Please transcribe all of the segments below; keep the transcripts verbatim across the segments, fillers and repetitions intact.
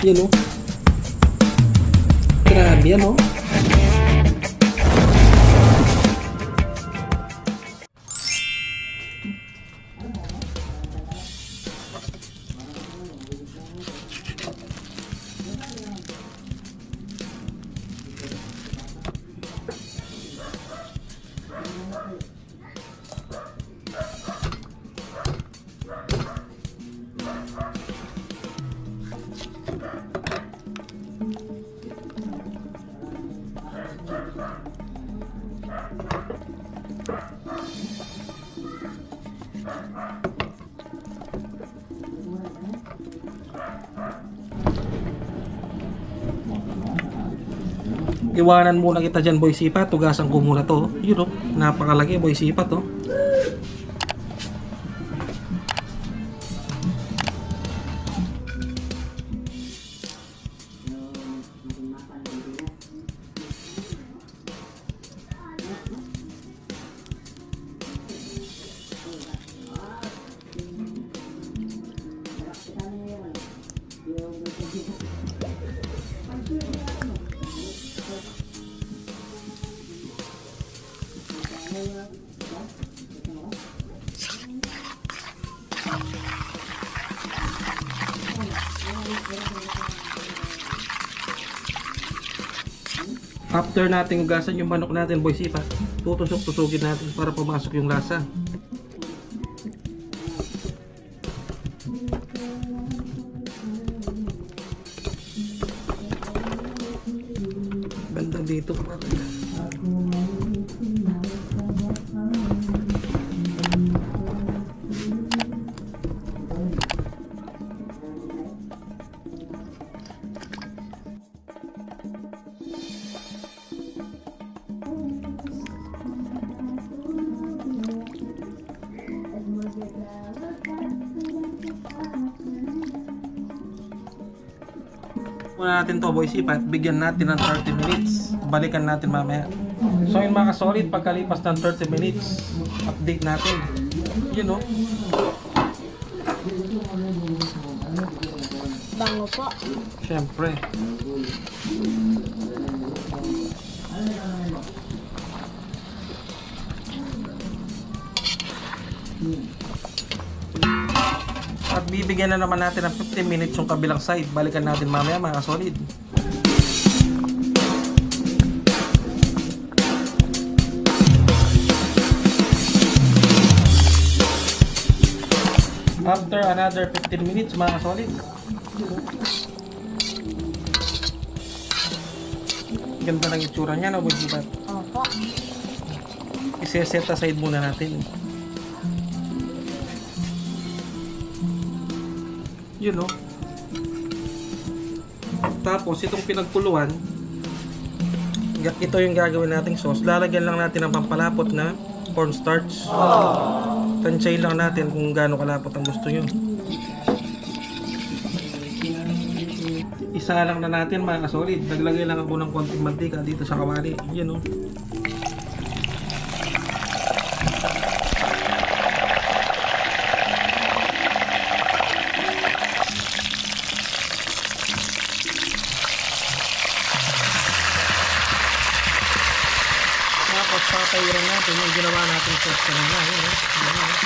Yun o. Grabe yan o. Iwanan muna kita dyan, boy sipat. Tugasan ko muna to. Yun o, napakalaki, boy sipat o. After natin ugasan yung manok natin, boy sipat, tutusok-tusukin natin para pumasok yung lasa. Banda dito. Muna natin to, boy sipat, bigyan natin ng thirty minutes, balikan natin mamaya. So yun mga ka-solid, pagkalipas ng thirty minutes, update natin. Yun o. Bango po. Siyempre. At bibigyan na naman natin ng fifteen minutes yung kabilang side. Balikan natin mamaya mga solid. After another fifteen minutes mga solid. Ganda ng itsura niya, no? Opo. I-set aside muna natin. Yun o. Tapos itong pinagkuluan, ito yung gagawin nating sauce. Lalagyan lang natin ng pampalapot na cornstarch. Tansyahin lang natin kung gaano kalapot ang gusto nyo. Isa lang na natin mga kasolid. Naglagay lang ako ng konting mantika dito sa kawali. Yun o. Papatayiran natin yung ginawa natin sauce kanina. Yun, eh. Yun, eh.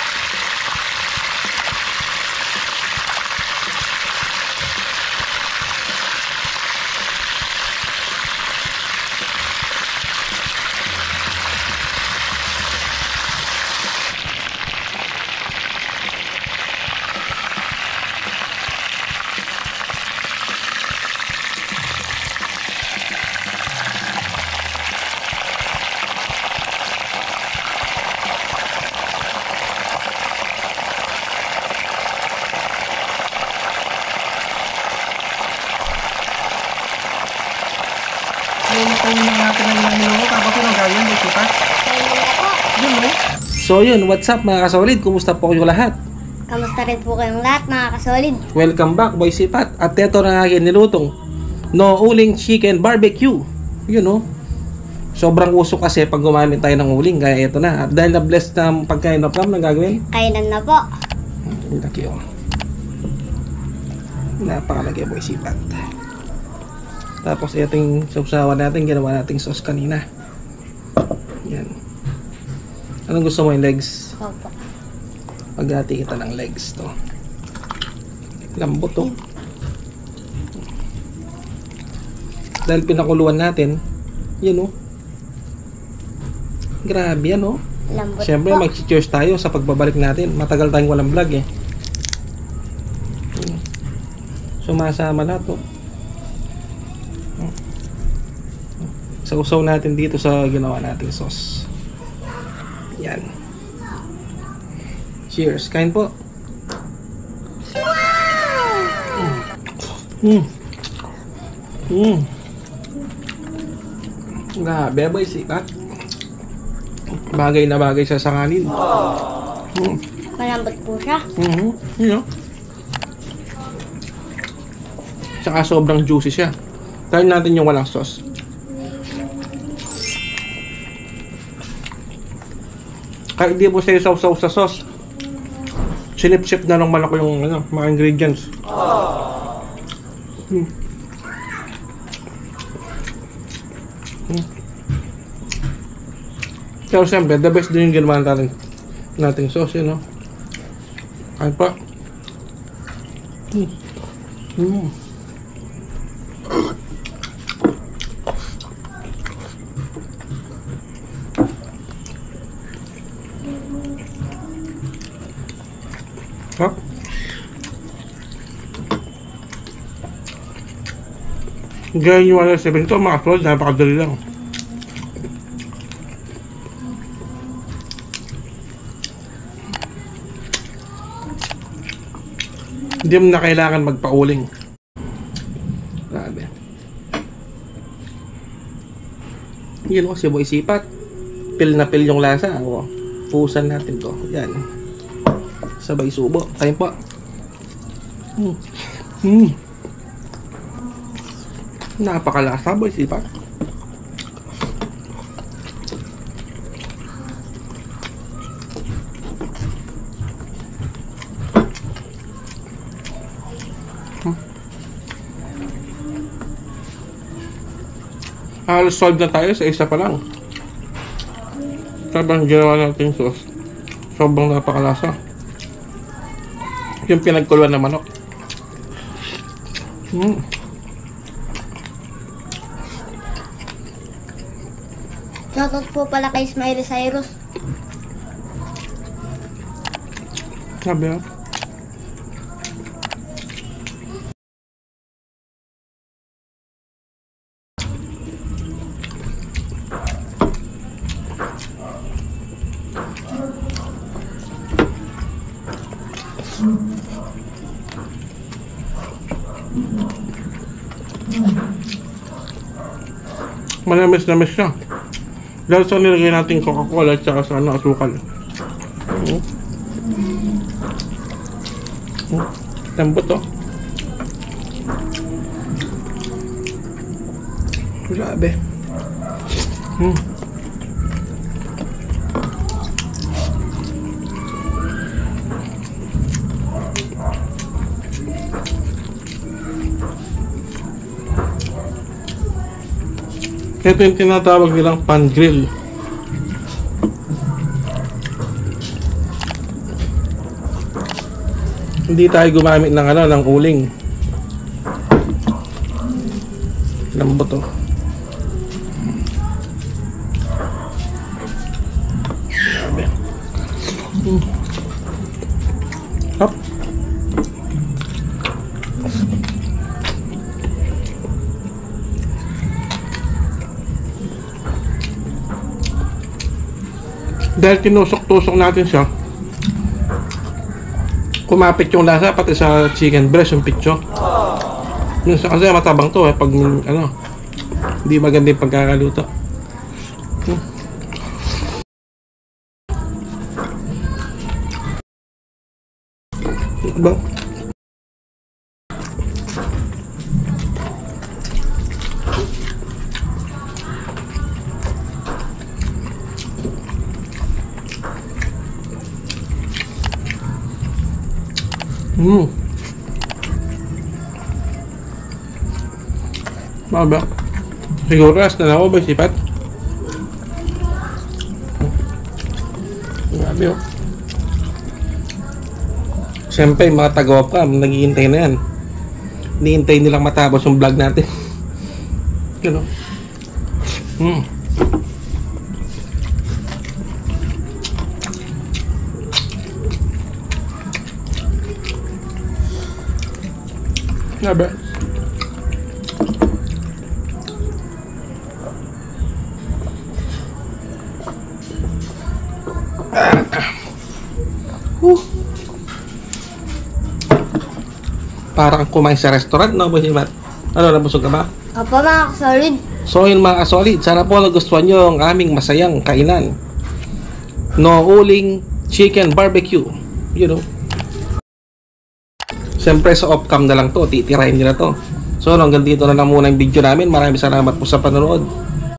So yun, what's up mga kasolid? Kumusta po kayo lahat? Kamusta rin po kayong lahat mga kasolid? Welcome back, Boy Sipat. At ito na akin nilutong no uling chicken barbecue. Yun o. Sobrang uso kasi pag gumamit tayo ng uling. Kaya ito na. At dahil na-bless na pagkain na pram, nang gagawin? Kainan na po. Laki o. Napakalagay boy sipat. Tapos ito yung sausawan natin, ginawa nating sauce kanina. Yan. Anong gusto mo, yung legs? Opo. Paghati kita ng legs to. Lambot to. Dahil pinakuluan natin, yun oh. Grabe yan oh. Lambot Siyempre po. mag-cheers tayo sa pagbabalik natin. Matagal tayong walang vlog eh. Sumasama lahat oh. Sausaw natin dito sa ginawa nating sauce. Yan. Cheers. Kain po. Mm. Mm. Grabe boy, sikat. Bagay na bagay sa sanganin. Mm. Malambot po siya. Mm-hmm. You know. Tsaka sobrang juicy siya. Try natin yung walang sauce. Kahit hindi po siya sausaw sa sauce, sinip-sip na lang malaki yung ano, mga ingredients. Hmm. Hmm. Pero siyempre, the best din yung ginawa natin nating sauce, yun, no? Kain pa. Hmm. Hmm. Ha? Gaya yung wala seven to, mga tol, napakadali lang. Hindi mo na kailangan magpauling. Grabe. Yan o, si Boy Sipat. Pil na pil yung lasa. O, pusan natin to. Yan. Sabay subo. Kain po. Hmm. Hmm. Napakalasa, Boy Sipat. Hmm. Halos solve na tayo sa isa pa lang. Sabang ginawa natin sauce. Sobrang napakalasa. Yung pinagkuluan na manok. Hmm. Shoutout po pala kay Smiley Cyrus. Sabi ah. Manamis-namis siya. Dahil sa nilagay natin Coca-Cola at saka sa ano, asukal. Hmm. Hmm. Lambot oh. Grabe. Hmm. Ito yung tinatawag nilang pan grill. Hindi tayo gumamit ng ano, ng uling. Lambot to. Grabe. Hmm. Hop. Dahil tinusok-tusok natin siya, kumapit yung lasa pati sa chicken breast, yung pitso. Minsan kasi matabang to eh, pag ano, hindi maganda yung pagkakaluto. Hmm. Ba? Hmm. Ano ba? Siguro as na lang ako, Boy Sipat. Grabe oh. Siyempre, mga taga-opcam, naghihintay na yan. Hinihintay nilang matapos yung vlog natin. Yun oh. Hmm. Grabe. Uh. Parang kumain sa restaurant, no, Boy Sipat? Ano, nabusog ka ba? Opo mga kasolid. So yun mga kasolid, sana po nagustuhan nyo ang aming masayang kainan. No uling chicken barbecue. You know. Siyempre sa off-cam na lang to, titirahin nila to. So hanggang dito na lang muna yung video namin. Maraming salamat po sa panonood.